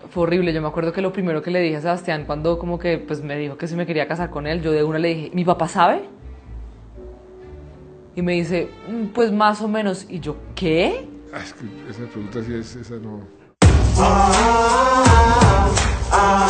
Fue horrible. Yo me acuerdo que lo primero que le dije a Sebastián cuando como que pues me dijo que si me quería casar con él, yo de una le dije, ¿mi papá sabe? Y me dice, pues más o menos. Y yo, ¿qué? Es que esa pregunta sí es, esa no.